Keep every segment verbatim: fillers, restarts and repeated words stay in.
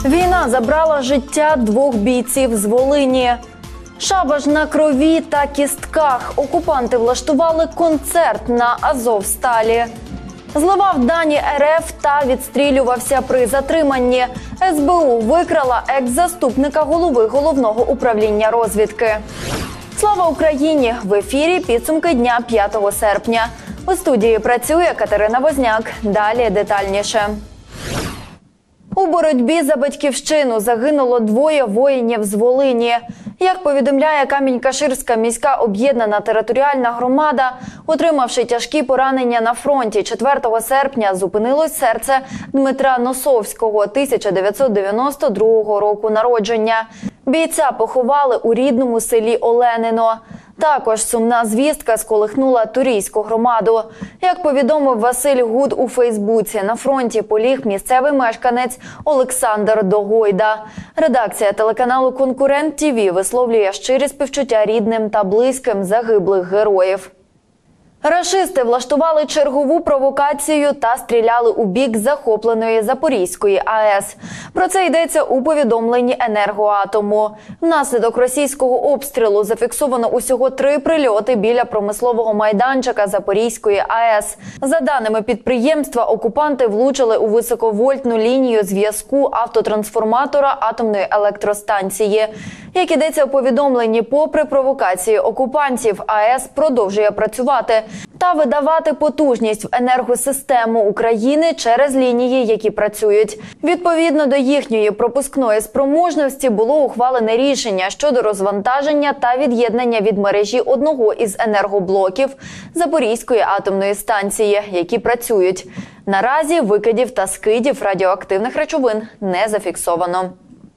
Війна забрала життя двох бійців з Волині. Шабаш на крові та кістках. Окупанти влаштували концерт на Азовсталі. Зливав дані РФ та відстрілювався при затриманні. ес бе у викрала екс-заступника голови Головного управління розвідки. Слава Україні! В ефірі підсумки дня п'ятого серпня. У студії працює Катерина Возняк. Далі детальніше. У боротьбі за батьківщину загинуло двоє воїнів з Волині. Як повідомляє Камінь-Каширська міська об'єднана територіальна громада, отримавши тяжкі поранення на фронті, четвертого серпня зупинилось серце Дмитра Носовського, тисяча дев'ятсот дев'яносто другого року народження. Бійця поховали у рідному селі Оленино. Також сумна звістка сколихнула Турійську громаду. Як повідомив Василь Гуд у Фейсбуці, на фронті поліг місцевий мешканець Олександр Догойда. Редакція телеканалу «Конкурент ТІВІ» висловлює щирі співчуття рідним та близьким загиблих героїв. Рашисти влаштували чергову провокацію та стріляли у бік захопленої Запорізької АЕС. Про це йдеться у повідомленні «Енергоатому». Внаслідок російського обстрілу зафіксовано усього три прильоти біля промислового майданчика Запорізької АЕС. За даними підприємства, окупанти влучили у високовольтну лінію зв'язку автотрансформатора атомної електростанції. Як йдеться у повідомленні, попри провокації окупантів, АЕС продовжує працювати та видавати потужність в енергосистему України через лінії, які працюють. Відповідно до їхньої пропускної спроможності було ухвалене рішення щодо розвантаження та від'єднання від мережі одного із енергоблоків Запорізької атомної станції, які працюють. Наразі викидів та скидів радіоактивних речовин не зафіксовано.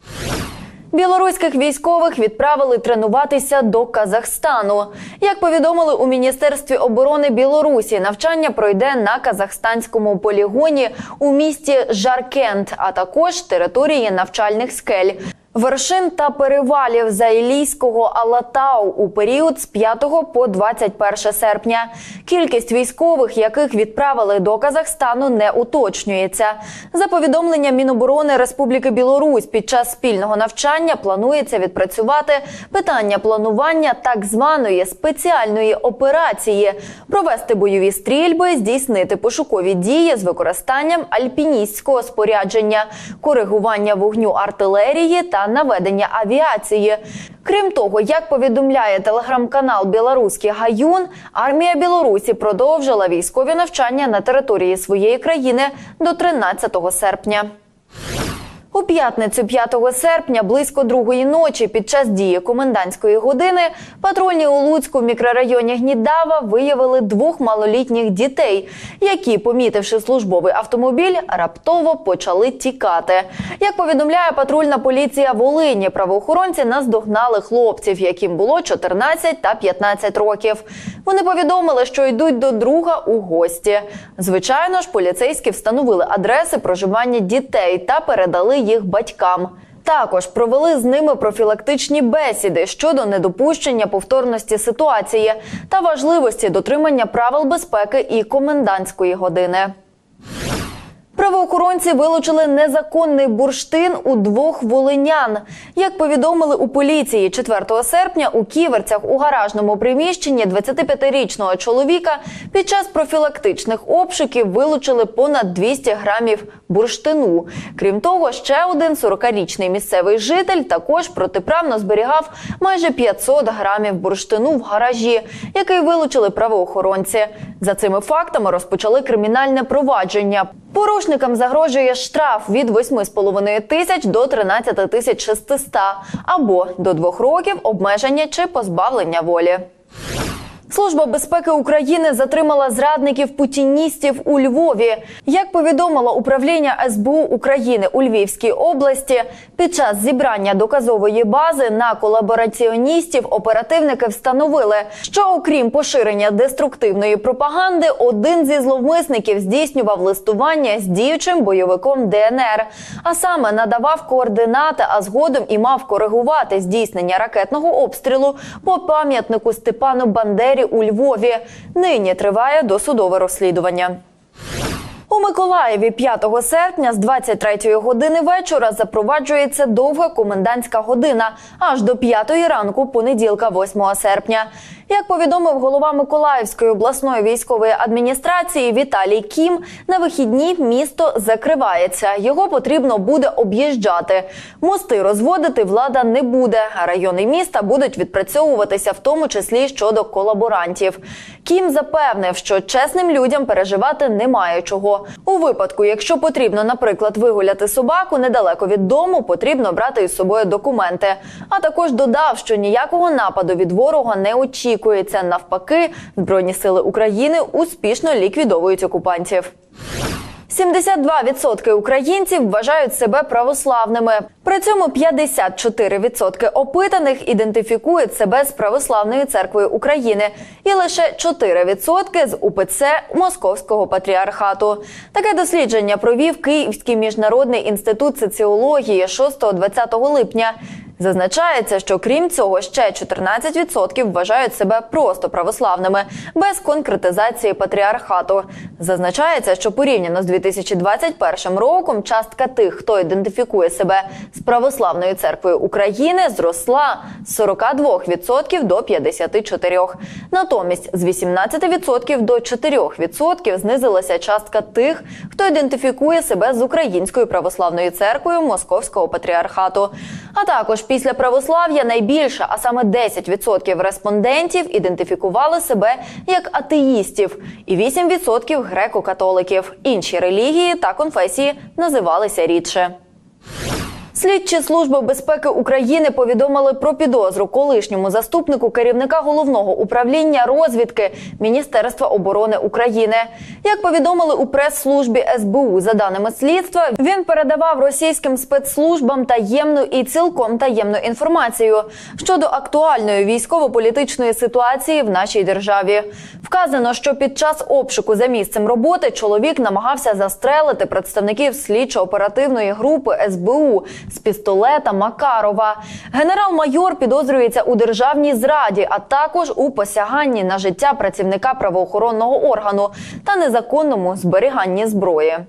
Білоруських військових відправили тренуватися до Казахстану. Як повідомили у Міністерстві оборони Білорусі, навчання пройде на казахстанському полігоні у місті Жаркент, а також території навчальних скель, вершин та перевалів Заілійського Алатау у період з п'ятого по двадцять перше серпня. Кількість військових, яких відправили до Казахстану, не уточнюється. За повідомленням Міноборони Республіки Білорусь, під час спільного навчання планується відпрацювати питання планування так званої спеціальної операції, провести бойові стрільби, здійснити пошукові дії з використанням альпіністського спорядження, коригування вогню артилерії та наведення авіації. Крім того, як повідомляє телеграм-канал «Білоруський Гаюн», армія Білорусі продовжила військові навчання на території своєї країни до тринадцятого серпня. У п'ятницю п'ятого серпня близько другої ночі під час дії комендантської години патрульні у Луцьку в мікрорайоні Гнідава виявили двох малолітніх дітей, які, помітивши службовий автомобіль, раптово почали тікати. Як повідомляє патрульна поліція Волині, правоохоронці наздогнали хлопців, яким було чотирнадцять та п'ятнадцять років. Вони повідомили, що йдуть до друга у гості. Звичайно ж, поліцейські встановили адреси проживання дітей та передали їх батькам. Також провели з ними профілактичні бесіди щодо недопущення повторності ситуації та важливості дотримання правил безпеки і комендантської години. Правоохоронці вилучили незаконний бурштин у двох волинян. Як повідомили у поліції, четвертого серпня у Ківерцях у гаражному приміщенні двадцятип'ятирічного чоловіка під час профілактичних обшуків вилучили понад двісті грамів бурштину. Крім того, ще один сорокарічний місцевий житель також протиправно зберігав майже п'ятсот грамів бурштину в гаражі, який вилучили правоохоронці. За цими фактами розпочали кримінальне провадження. Порушникам загрожує штраф від восьми з половиною тисяч до тринадцяти тисяч шестиста або до двох років обмеження чи позбавлення волі. Служба безпеки України затримала зрадників-путіністів у Львові. Як повідомило управління ес бе у України у Львівській області, під час зібрання доказової бази на колабораціоністів оперативники встановили, що окрім поширення деструктивної пропаганди, один зі зловмисників здійснював листування з діючим бойовиком де ен ер, а саме надавав координати, а згодом і мав коригувати здійснення ракетного обстрілу по пам'ятнику Степану Бандері у Львові. Нині триває досудове розслідування. У У Миколаєві п'ятого серпня з двадцять третьої години вечора запроваджується довга комендантська година аж до п'ятої ранку понеділка восьмого серпня. Як повідомив голова Миколаївської обласної військової адміністрації Віталій Кім, на вихідні місто закривається. Його потрібно буде об'їжджати. Мости розводити влада не буде, а райони міста будуть відпрацьовуватися в тому числі щодо колаборантів. Кім запевнив, що чесним людям переживати немає чого. У випадку, якщо потрібно, наприклад, вигуляти собаку недалеко від дому, потрібно брати із собою документи. А також додав, що ніякого нападу від ворога не очікується. Навпаки, Збройні сили України успішно ліквідовують окупантів. сімдесят два відсотки українців вважають себе православними. При цьому п'ятдесят чотири відсотки опитаних ідентифікують себе з Православною церквою України і лише чотири відсотки з УПЦ Московського патріархату. Таке дослідження провів Київський міжнародний інститут соціології шостого-двадцятого липня. Зазначається, що крім цього ще чотирнадцять відсотків вважають себе просто православними, без конкретизації патріархату. Зазначається, що порівняно з дві тисячі двадцять першим роком частка тих, хто ідентифікує себе з Православною церквою України, зросла з сорока двох відсотків до п'ятдесяти чотирьох відсотків. Натомість з вісімнадцяти відсотків до чотирьох відсотків знизилася частка тих, хто ідентифікує себе з Українською Православною церквою Московського патріархату. А також після православ'я найбільше, а саме десять відсотків респондентів ідентифікували себе як атеїстів і вісім відсотків греко-католиків. Інші релігії та конфесії називалися рідше. Слідчі Служби безпеки України повідомили про підозру колишньому заступнику керівника Головного управління розвідки Міністерства оборони України. Як повідомили у прес-службі ес бе у, за даними слідства, він передавав російським спецслужбам таємну і цілком таємну інформацію щодо актуальної військово-політичної ситуації в нашій державі. Вказано, що під час обшуку за місцем роботи чоловік намагався застрелити представників слідчо-оперативної групи ес бе у з пістолета Макарова. Генерал-майор підозрюється у державній зраді, а також у посяганні на життя працівника правоохоронного органу та незаконному зберіганні зброї.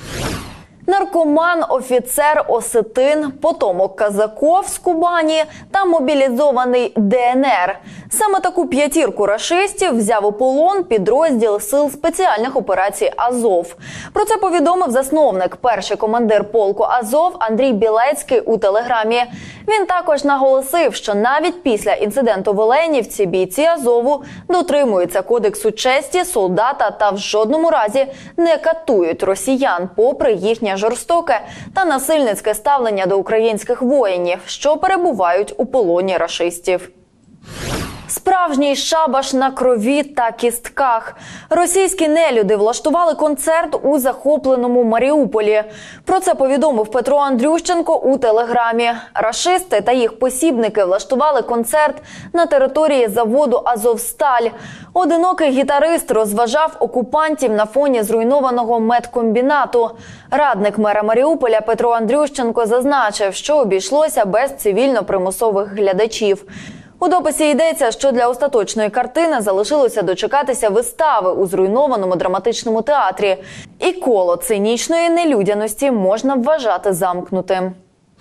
Наркоман, офіцер Осетин, потомок казаков з Кубані та мобілізований де ен ер. Саме таку п'ятірку рашистів взяв у полон підрозділ Сил спеціальних операцій «Азов». Про це повідомив засновник, перший командир полку «Азов» Андрій Білецький у телеграмі. Він також наголосив, що навіть після інциденту в Оленівці бійці «Азову» дотримуються кодексу честі солдата та в жодному разі не катують росіян, попри їхнє жорстоке та насильницьке ставлення до українських воїнів, що перебувають у полоні рашистів. Справжній шабаш на крові та кістках. Російські нелюди влаштували концерт у захопленому Маріуполі. Про це повідомив Петро Андрющенко у телеграмі. Рашисти та їх посібники влаштували концерт на території заводу «Азовсталь». Одинокий гітарист розважав окупантів на фоні зруйнованого медкомбінату. Радник мера Маріуполя Петро Андрющенко зазначив, що обійшлося без цивільно-примусових глядачів. У дописі йдеться, що для остаточної картини залишилося дочекатися вистави у зруйнованому драматичному театрі. І коло цинічної нелюдяності можна вважати замкнутим.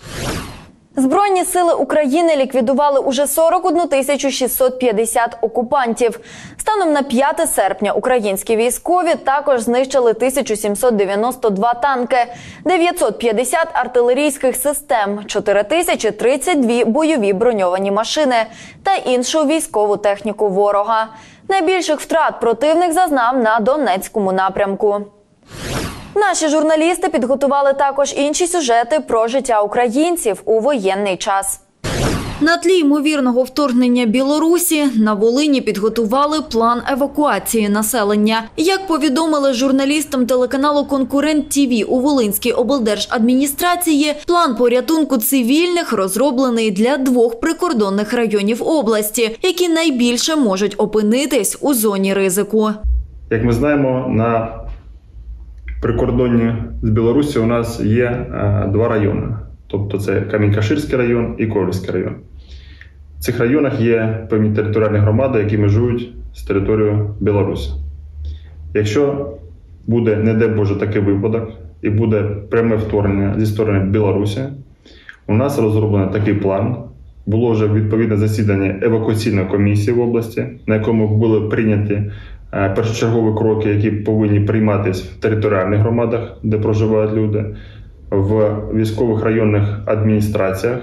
Збройні сили України ліквідували уже сорок одну тисячу шістсот п'ятдесят окупантів. Станом на п'яте серпня українські військові також знищили тисячу сімсот дев'яносто два танки, дев'ятсот п'ятдесят артилерійських систем, чотири тисячі тридцять дві бойові броньовані машини та іншу військову техніку ворога. Найбільших втрат противник зазнав на Донецькому напрямку. Наші журналісти підготували також інші сюжети про життя українців у воєнний час. На тлі ймовірного вторгнення Білорусі на Волині підготували план евакуації населення. Як повідомили журналістам телеканалу «Конкурент ті ві» у Волинській облдержадміністрації, план порятунку цивільних розроблений для двох прикордонних районів області, які найбільше можуть опинитись у зоні ризику. Як ми знаємо, на прикордонні з Білорусі у нас є е, два райони. Тобто це Камінь-Каширський район і Ковельський район. В цих районах є певні територіальні громади, які межують з територією Білорусі. Якщо буде, не дай Боже, такий випадок, і буде пряме вторгнення зі сторони Білорусі, у нас розроблений такий план. Було вже відповідне засідання евакуаційної комісії в області, на якому були прийняті першочергові кроки, які повинні прийматися в територіальних громадах, де проживають люди, в військових районних адміністраціях.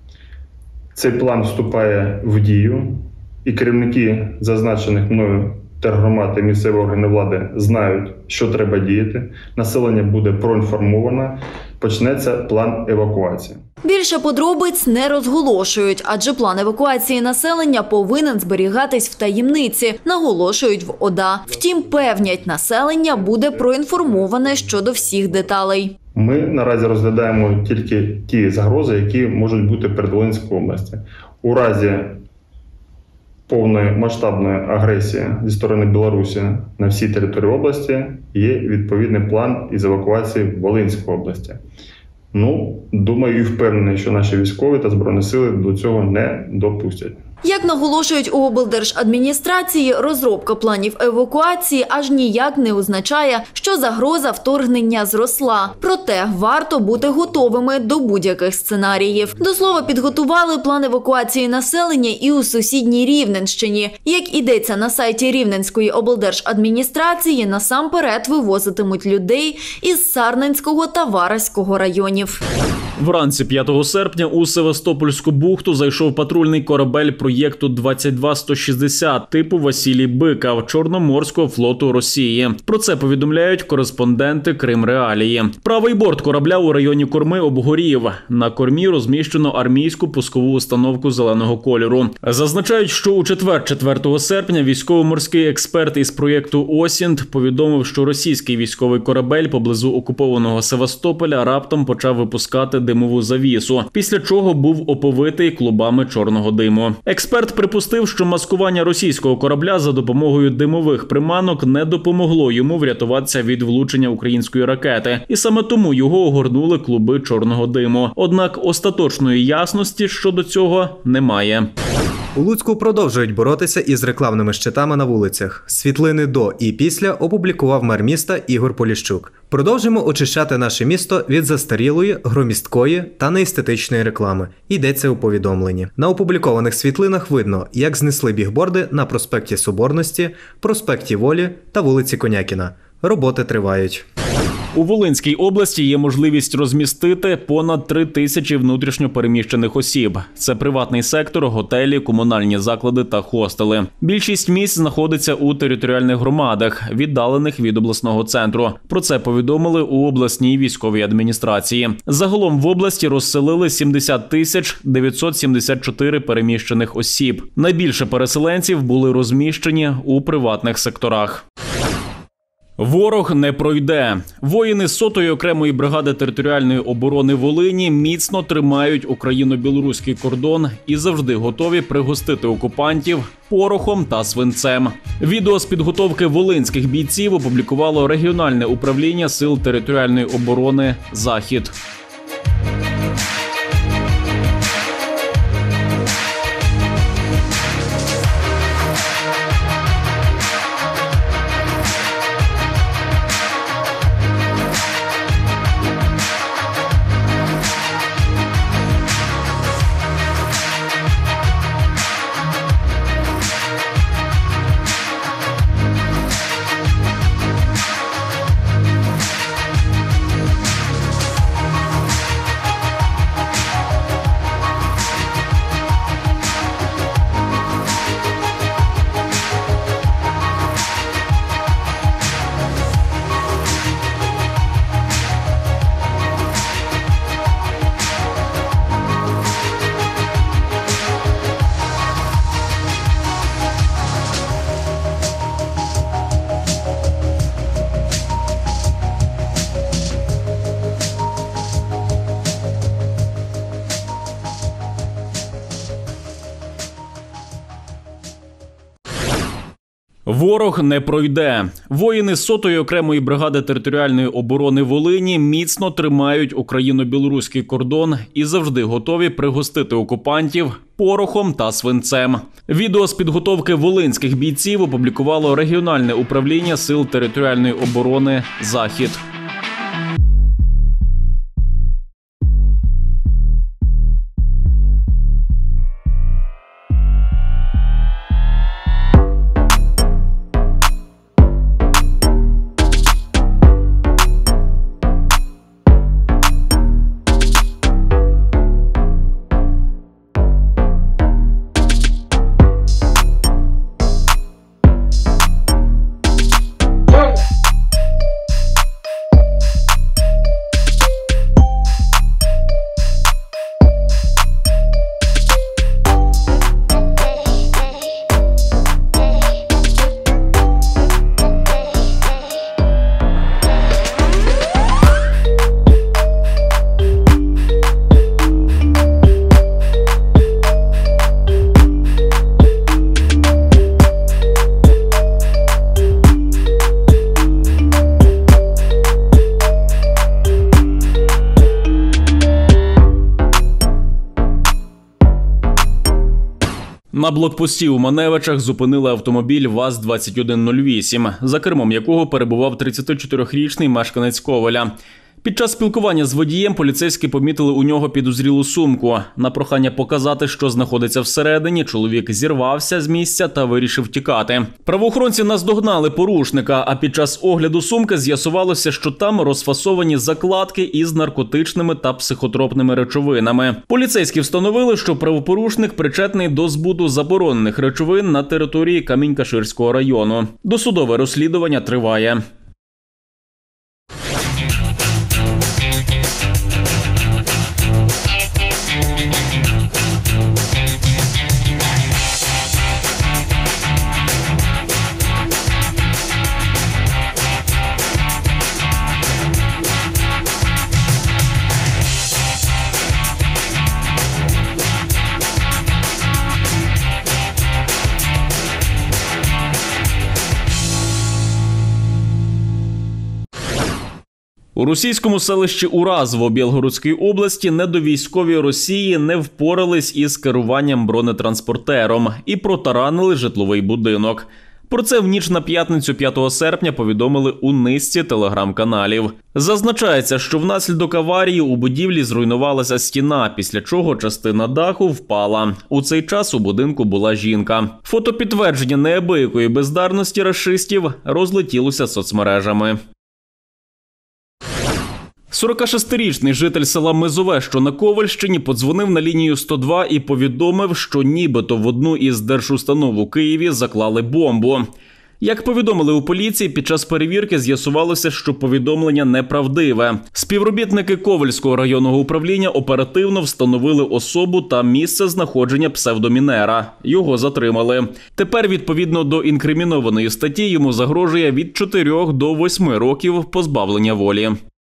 Цей план вступає в дію, і керівники зазначених мною тергромад і місцеві органи влади знають, що треба діяти. Населення буде проінформовано, почнеться план евакуації. Більше подробиць не розголошують, адже план евакуації населення повинен зберігатись в таємниці, наголошують в ОДА. Втім, певнять, населення буде проінформоване щодо всіх деталей. Ми наразі розглядаємо тільки ті загрози, які можуть бути перед Волинською областю. У разі повної масштабної агресії зі сторони Білорусі на всій території області є відповідний план із евакуації в Волинської області. Ну, думаю і впевнений, що наші військові та Збройні сили до цього не допустять. Як наголошують у облдержадміністрації, розробка планів евакуації аж ніяк не означає, що загроза вторгнення зросла. Проте варто бути готовими до будь-яких сценаріїв. До слова, підготували план евакуації населення і у сусідній Рівненщині. Як ідеться на сайті Рівненської облдержадміністрації, насамперед вивозитимуть людей із Сарненського та Вараського районів. Вранці п'ятого серпня у Севастопольську бухту зайшов патрульний корабель проєкту двадцять два сто шістдесят типу Василій Биков Чорноморського флоту Росії. Про це повідомляють кореспонденти Крим-Реалії. Правий борт корабля у районі корми обгорів. На кормі розміщено армійську пускову установку зеленого кольору. Зазначають, що у четвер, четвертого серпня, військово-морський експерт із проєкту «Осінт» повідомив, що російський військовий корабель поблизу окупованого Севастополя раптом почав випускати димову завісу, після чого був оповитий клубами чорного диму. Експерт припустив, що маскування російського корабля за допомогою димових приманок не допомогло йому врятуватися від влучення української ракети, і саме тому його огорнули клуби чорного диму. Однак остаточної ясності щодо цього немає. У Луцьку продовжують боротися із рекламними щитами на вулицях. Світлини до і після опублікував мер міста Ігор Поліщук. Продовжуємо очищати наше місто від застарілої, громісткої та неестетичної реклами. Йдеться у повідомленні. На опублікованих світлинах видно, як знесли бігборди на проспекті Соборності, проспекті Волі та вулиці Конякіна. Роботи тривають. У Волинській області є можливість розмістити понад три тисячі внутрішньо переміщених осіб. Це приватний сектор, готелі, комунальні заклади та хостели. Більшість місць знаходиться у територіальних громадах, віддалених від обласного центру. Про це повідомили у обласній військовій адміністрації. Загалом в області розселили сімдесят тисяч дев'ятсот сімдесят чотири переміщених осіб. Найбільше переселенців були розміщені у приватних секторах. Ворог не пройде. Воїни сотої окремої бригади територіальної оборони Волині міцно тримають україно-білоруський кордон і завжди готові пригостити окупантів порохом та свинцем. Відео з підготовки волинських бійців опублікувало регіональне управління Сил територіальної оборони «Захід». Ворог не пройде. Воїни сотої окремої бригади територіальної оборони Волині міцно тримають україно-білоруський кордон і завжди готові пригостити окупантів порохом та свинцем. Відео з підготовки волинських бійців опублікувало регіональне управління Сил територіальної оборони «Захід». На блокпості у Маневичах зупинили автомобіль ВАЗ двадцять один нуль вісім, за кермом якого перебував тридцятичотирирічний мешканець Ковеля. Під час спілкування з водієм поліцейські помітили у нього підозрілу сумку. На прохання показати, що знаходиться всередині, чоловік зірвався з місця та вирішив тікати. Правоохоронці наздогнали порушника, а під час огляду сумки з'ясувалося, що там розфасовані закладки із наркотичними та психотропними речовинами. Поліцейські встановили, що правопорушник причетний до збуту заборонених речовин на території Камінь-Каширського району. Досудове розслідування триває. У російському селищі Уразово Білгородської області недовійськові Росії не впорались із керуванням бронетранспортером і протаранили житловий будинок. Про це в ніч на п'ятницю п'ятого серпня повідомили у низці телеграм-каналів. Зазначається, що внаслідок аварії у будівлі зруйнувалася стіна, після чого частина даху впала. У цей час у будинку була жінка. Фотопідтвердження неабиякої бездарності рашистів розлетілося соцмережами. сорокашестирічний житель села Мизове, що на Ковальщині, подзвонив на лінію сто два і повідомив, що нібито в одну із держустанов у Києві заклали бомбу. Як повідомили у поліції, під час перевірки з'ясувалося, що повідомлення неправдиве. Співробітники Ковальського районного управління оперативно встановили особу та місце знаходження псевдомінера. Його затримали. Тепер, відповідно до інкримінованої статті, йому загрожує від чотирьох до восьми років позбавлення волі.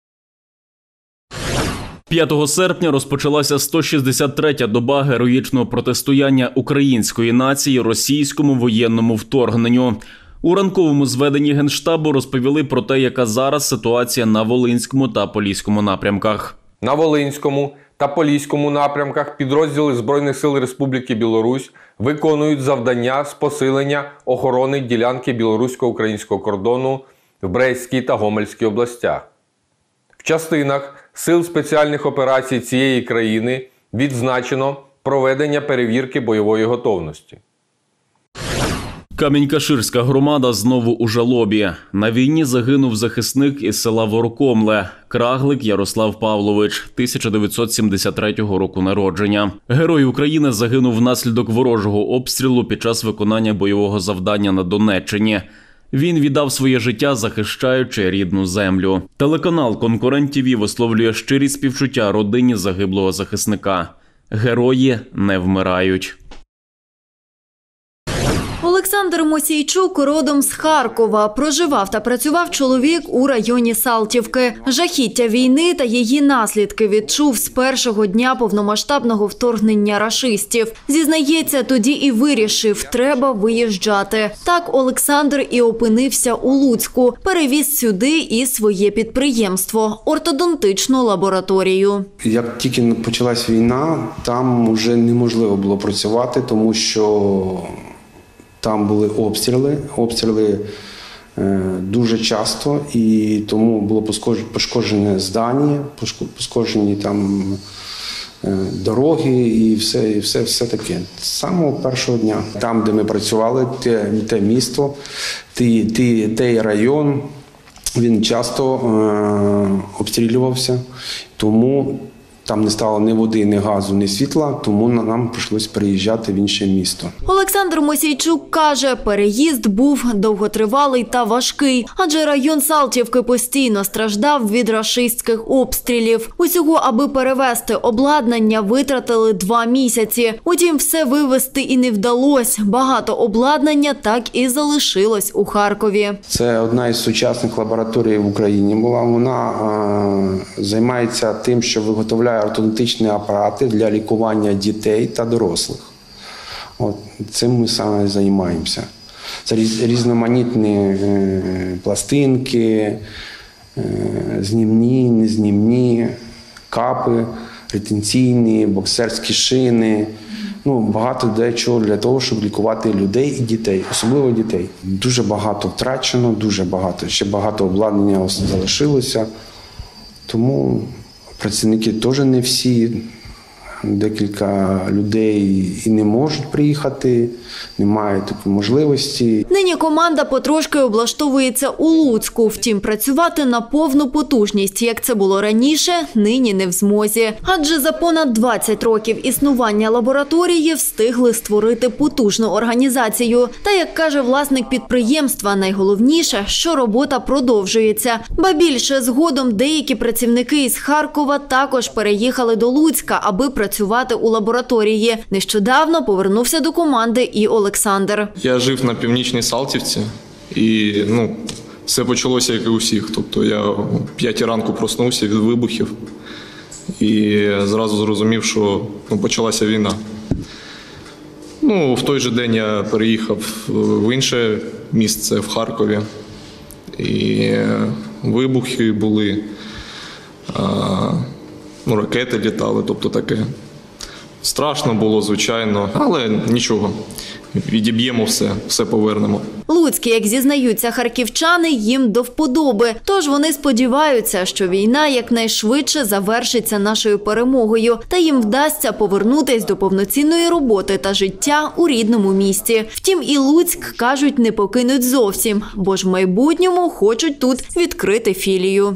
п'ятого серпня розпочалася сто шістдесят третя доба героїчного протистояння української нації російському воєнному вторгненню. У ранковому зведенні Генштабу розповіли про те, яка зараз ситуація на Волинському та Поліському напрямках. На Волинському та Поліському напрямках підрозділи Збройних сил Республіки Білорусь виконують завдання з посилення охорони ділянки білорусько-українського кордону в Брестській та Гомельській областях. В частинах Сил спеціальних операцій цієї країни відзначено проведення перевірки бойової готовності. Камінь-Каширська громада знову у жалобі. На війні загинув захисник із села Ворокомле Краглик Ярослав Павлович, тисяча дев'ятсот сімдесят третього року народження. Герой України загинув внаслідок ворожого обстрілу під час виконання бойового завдання на Донеччині. Він віддав своє життя, захищаючи рідну землю. Телеканал «Конкурент ТІВІ» висловлює щирі співчуття родині загиблого захисника. Герої не вмирають. Олександр Мосійчук родом з Харкова. Проживав та працював чоловік у районі Салтівки. Жахіття війни та її наслідки відчув з першого дня повномасштабного вторгнення рашистів. Зізнається, тоді і вирішив – треба виїжджати. Так Олександр і опинився у Луцьку. Перевіз сюди і своє підприємство – ортодонтичну лабораторію. Як тільки почалась війна, там вже неможливо було працювати, тому що там були обстріли, обстріли дуже часто, і тому було пошкоджене здання, пошкоджені там дороги і все, і все, все таке. З самого першого дня. Там, де ми працювали, те, те місто, те, те, той район, він часто е, обстрілювався, тому там не стало ні води, ні газу, ні світла, тому нам прийшлося переїжджати в інше місто. Олександр Мосійчук каже, переїзд був довготривалий та важкий, адже район Салтівки постійно страждав від рашистських обстрілів. Усього, аби перевезти обладнання, витратили два місяці. Утім, все вивезти і не вдалося. Багато обладнання так і залишилось у Харкові. Це одна із сучасних лабораторій в Україні була. Вона е, займається тим, що виготовляє ортодонтичні апарати для лікування дітей та дорослих. От, цим ми саме займаємося. Це різноманітні е, пластинки, е, знімні, незнімні, капи, ретенційні, боксерські шини. Ну, багато дечого для того, щоб лікувати людей і дітей, особливо дітей. Дуже багато втрачено, дуже багато. Ще багато обладнання залишилося. Тому працівники теж не всі, декілька людей і не можуть приїхати, немає такої можливості. Нині команда потрошки облаштовується у Луцьку. Втім, працювати на повну потужність, як це було раніше, нині не в змозі. Адже за понад двадцять років існування лабораторії встигли створити потужну організацію. Та, як каже власник підприємства, найголовніше, що робота продовжується. Ба більше, згодом деякі працівники із Харкова також переїхали до Луцька, аби працювати у лабораторії. Нещодавно повернувся до команди і Олександр. Я жив на Північній Салтівці і ну, все почалося як і у всіх. Тобто я о п'ятій ранку проснувся від вибухів і зразу зрозумів, що ну, почалася війна. Ну, в той же день я переїхав в інше місце, в Харкові. І вибухи були, а, ну, ракети літали, тобто таке. Страшно було, звичайно, але нічого. Відіб'ємо все, все повернемо. Луцькі, як зізнаються харківчани, їм до вподоби. Тож вони сподіваються, що війна якнайшвидше завершиться нашою перемогою та їм вдасться повернутись до повноцінної роботи та життя у рідному місті. Втім, і Луцьк, кажуть, не покинуть зовсім, бо ж в майбутньому хочуть тут відкрити філію.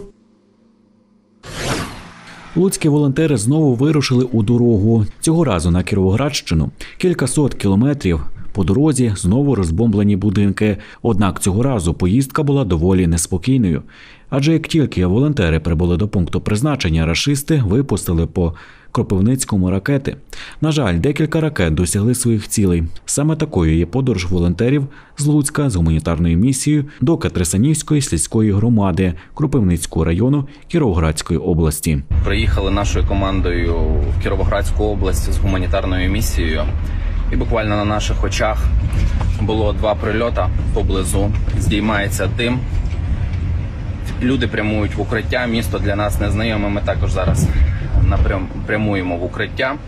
Луцькі волонтери знову вирушили у дорогу. Цього разу на Кіровоградщину. Кількасот кілометрів. По дорозі знову розбомблені будинки. Однак цього разу поїздка була доволі неспокійною. Адже як тільки волонтери прибули до пункту призначення, рашисти випустили по Кропивницькому ракети. На жаль, декілька ракет досягли своїх цілей. Саме такою є подорож волонтерів з Луцька з гуманітарною місією до Катрисанівської сільської громади Кропивницького району Кіровоградської області. Приїхали нашою командою в Кіровоградську область з гуманітарною місією. І буквально на наших очах було два прильоти поблизу. Здіймається дим. Люди прямують в укриття. Місто для нас незнайоме. Ми також зараз напрям прямуємо в укриття.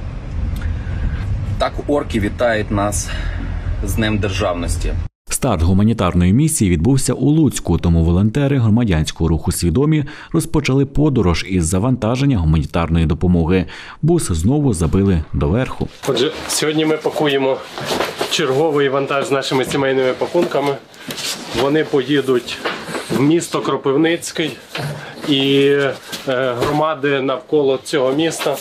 Так орки вітають нас з Днем Державності. Старт гуманітарної місії відбувся у Луцьку, тому волонтери громадянського руху «Свідомі» розпочали подорож із завантаження гуманітарної допомоги. Бус знову забили доверху. Отже, сьогодні ми пакуємо черговий вантаж з нашими сімейними пакунками. Вони поїдуть в місто Кропивницький і громади навколо цього міста.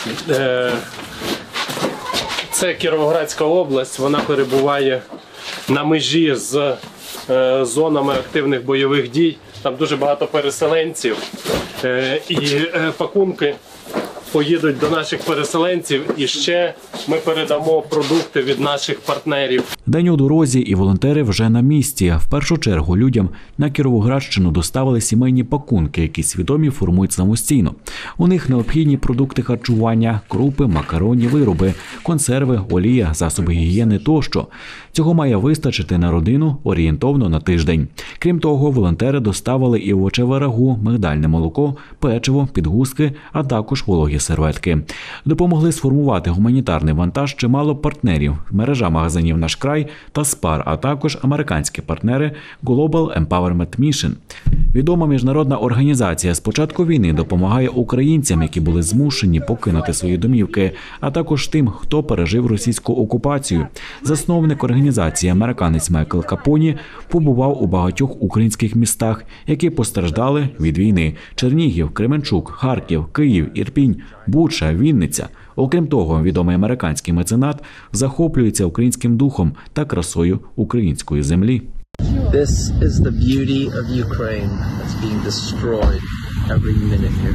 Це Кіровоградська область, вона перебуває на межі з е, зонами активних бойових дій. Там дуже багато переселенців. Е, і е, пакунки поїдуть до наших переселенців, і ще ми передамо продукти від наших партнерів. День у дорозі, і волонтери вже на місці. В першу чергу людям на Кіровоградщину доставили сімейні пакунки, які свідомі формують самостійно. У них необхідні продукти харчування, крупи, макаронні вироби, консерви, олія, засоби гігієни тощо. Цього має вистачити на родину орієнтовно на тиждень. Крім того, волонтери доставили і овочеве рагу, мигдальне молоко, печиво, підгузки, а також вологі серветки. Допомогли сформувати гуманітарний вантаж чимало партнерів, мережа магазинів «Наш край» та «Спар», а також американські партнери Global Empowerment Mission. Відома міжнародна організація з початку війни допомагає українцям, які були змушені покинути свої домівки, а також тим, хто пережив російську окупацію. Засновник організації, американець Майкл Капоні, побував у багатьох українських містах, які постраждали від війни: Чернігів, Кременчук, Харків, Київ, Ірпінь, Буча, Вінниця. Окрім того, відомий американський меценат захоплюється українським духом та красою української землі. This is the beauty of Ukraine that's being destroyed every minute here.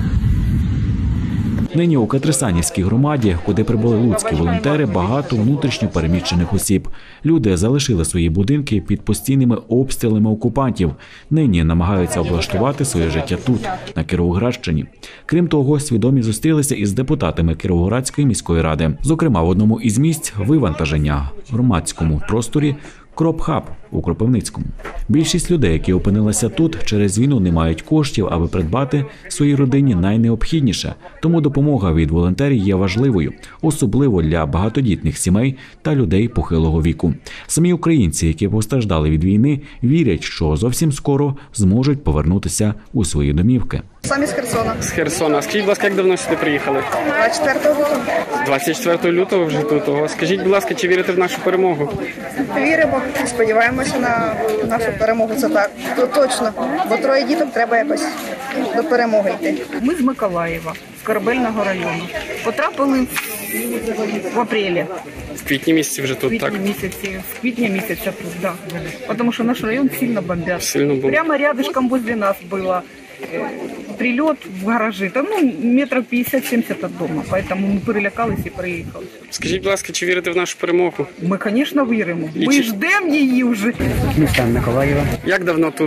Нині у Катрисанівській громаді, куди прибули луцькі волонтери, багато внутрішньо переміщених осіб. Люди залишили свої будинки під постійними обстрілами окупантів. Нині намагаються облаштувати своє життя тут, на Кіровоградщині. Крім того, свідомі зустрілися із депутатами Кіровоградської міської ради. Зокрема, в одному із місць вивантаження в громадському просторі Кропхаб у Кропивницькому. Більшість людей, які опинилися тут, через війну не мають коштів, аби придбати своїй родині найнеобхідніше. Тому допомога від волонтерів є важливою, особливо для багатодітних сімей та людей похилого віку. Самі українці, які постраждали від війни, вірять, що зовсім скоро зможуть повернутися у свої домівки. Самі з Херсона. З Херсона. Скажіть, будь ласка, як давно сюди приїхали? двадцять четвертого лютого. двадцять четвертого лютого вже тут. Ого. Скажіть, будь ласка, чи вірите в нашу перемогу? Віримо, сподіваємося на нашу перемогу. Це так, то точно. Бо троє діток треба якось до перемоги йти. Ми з Миколаєва, з Корабельного району. Потрапили в апрелі. В квітні місяці вже тут, так? В квітні місяці, в квітні місяця тут, так. Да. Тому що наш район сильно бомбять. Сильно бомбять. Прямо рядышком возле нас було прильот в гаражі, там ну, метрів п'ятдесят-сімдесят від дому, тому ми перелякалися і приїхали. Скажіть, будь ласка, чи вірите в нашу перемогу? Ми, звісно, віримо. І ми чи... ждемо її вже. Місто Миколаєва. Як давно тут?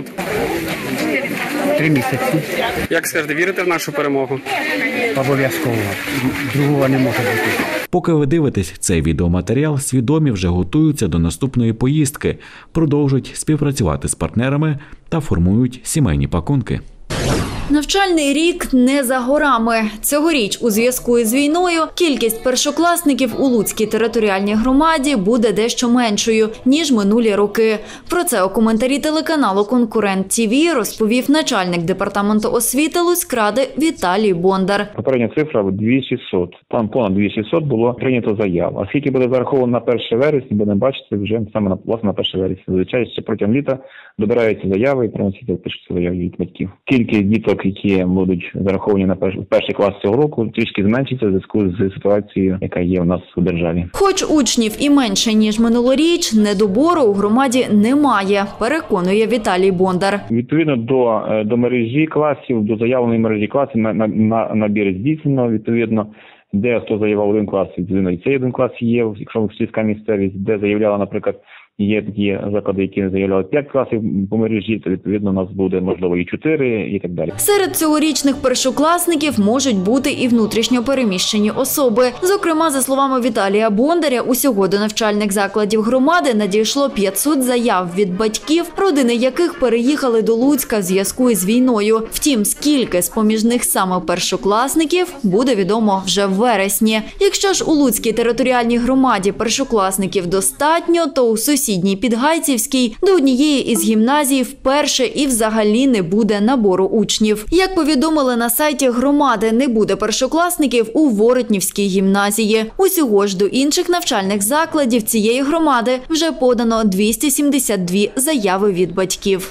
Три місяці. Як скажете, вірите в нашу перемогу? Обов'язково. Другого не може бути. Поки ви дивитесь цей відеоматеріал, свідомі вже готуються до наступної поїздки, продовжують співпрацювати з партнерами та формують сімейні пакунки. Навчальний рік не за горами. Цьогоріч у зв'язку із війною кількість першокласників у Луцькій територіальній громаді буде дещо меншою, ніж минулі роки. Про це у коментарі телеканалу «Конкурент ТІВІ» розповів начальник департаменту освіти Луцькради Віталій Бондар. Попередня цифра дві тисячі шістсот. Там понад дві тисячі шістсот було прийнято заяв. А скільки буде зараховано на перше вересня, будемо бачити вже саме на, власне, на перше вересня. Звичайно, ще протягом літа добираються заяви і приносяться, пишуться заяви від батьків. Кількість діток, які будуть зараховані на перший, перший клас цього року, трішки зменшиться в зв'язку з ситуацією, яка є у нас у державі. Хоч учнів і менше, ніж минулоріч, недобору у громаді немає, переконує Віталій Бондар. Відповідно до, до мережі класів, до заявленої мережі класів на, на, на набір здійснено, відповідно, де хто заявив один клас, відповідно, і цей один клас є, якщо в сільська місцевість, де заявляла, наприклад, є такі заклади, які заявляли п'ять класів по мережі, то відповідно у нас буде, можливо, і чотири, і так далі. Серед цьогорічних першокласників можуть бути і внутрішньо переміщені особи. Зокрема, за словами Віталія Бондаря, усього до навчальних закладів громади надійшло п'ятсот заяв від батьків, родини яких переїхали до Луцька в зв'язку із війною. Втім, скільки з-поміж них саме першокласників, буде відомо вже в вересні. Якщо ж у Луцькій територіальній громаді першокласників достатньо, то у сусідній Сусідній Підгайцівській до однієї із гімназій вперше і взагалі не буде набору учнів. Як повідомили на сайті громади, не буде першокласників у Воротнівській гімназії. Усього ж до інших навчальних закладів цієї громади вже подано двісті сімдесят дві заяви від батьків.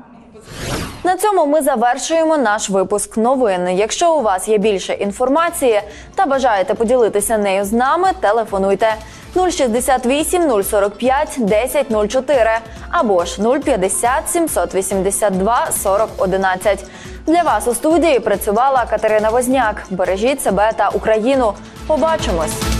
На цьому ми завершуємо наш випуск новин. Якщо у вас є більше інформації та бажаєте поділитися нею з нами, телефонуйте. нуль шістдесят вісім нуль сорок п'ять десять нуль чотири або ж нуль п'ятдесят сімсот вісімдесят два сорок одинадцять. Для вас у студії працювала Катерина Возняк. Бережіть себе та Україну. Побачимось!